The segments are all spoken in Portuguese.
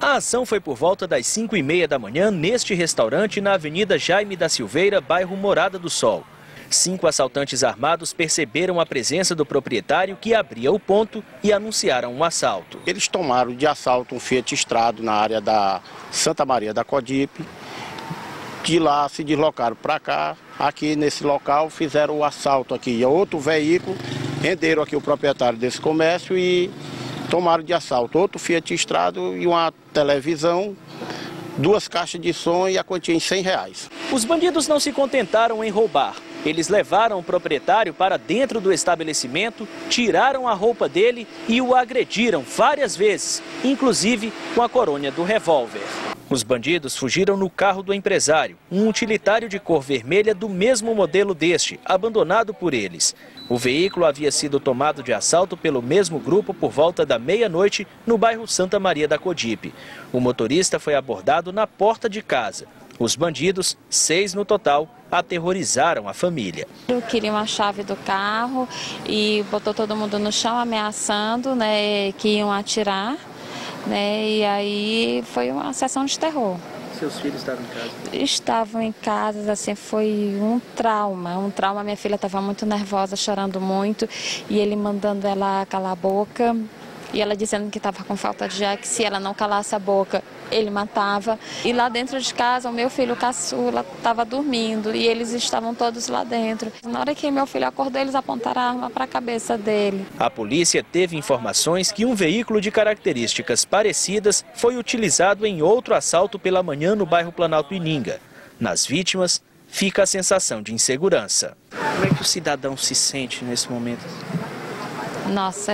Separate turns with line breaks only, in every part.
A ação foi por volta das 5h30 da manhã neste restaurante na Avenida Jaime da Silveira, bairro Morada do Sol. 5 assaltantes armados perceberam a presença do proprietário que abria o ponto e anunciaram um assalto.
Eles tomaram de assalto um Fiat Strado na área da Santa Maria da Codipe. De lá se deslocaram para cá, aqui nesse local fizeram o assalto aqui. Outro veículo, renderam aqui o proprietário desse comércio e tomaram de assalto outro Fiat Strado e uma televisão, 2 caixas de som e a quantia em R$100.
Os bandidos não se contentaram em roubar. Eles levaram o proprietário para dentro do estabelecimento, tiraram a roupa dele e o agrediram várias vezes, inclusive com a coronha do revólver. Os bandidos fugiram no carro do empresário, um utilitário de cor vermelha do mesmo modelo deste, abandonado por eles. O veículo havia sido tomado de assalto pelo mesmo grupo por volta da meia-noite no bairro Santa Maria da Codipe. O motorista foi abordado na porta de casa. Os bandidos, 6 no total, aterrorizaram a família.
Queriam a chave do carro e botou todo mundo no chão ameaçando, né, que iam atirar. E aí foi uma sessão de terror.
Seus filhos estavam em casa?
Estavam em casa, assim, foi um trauma. Minha filha estava muito nervosa, chorando muito, e ele mandando ela calar a boca. E ela dizendo que estava com falta de ar, que se ela não calasse a boca, ele matava. E lá dentro de casa, o meu filho caçula estava dormindo e eles estavam todos lá dentro. Na hora que meu filho acordou, eles apontaram a arma para a cabeça dele.
A polícia teve informações que um veículo de características parecidas foi utilizado em outro assalto pela manhã no bairro Planalto Ininga. Nas vítimas, fica a sensação de insegurança. Como é que o cidadão se sente nesse momento?
Nossa,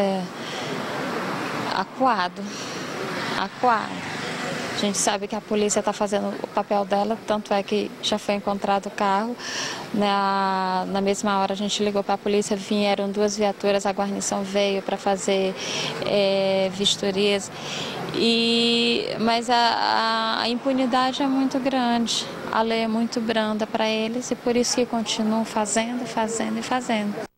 acuado. A gente sabe que a polícia está fazendo o papel dela, tanto é que já foi encontrado o carro. Na mesma hora a gente ligou para a polícia, vieram 2 viaturas, a guarnição veio para fazer vistorias. Mas a impunidade é muito grande, a lei é muito branda para eles e por isso que continuam fazendo.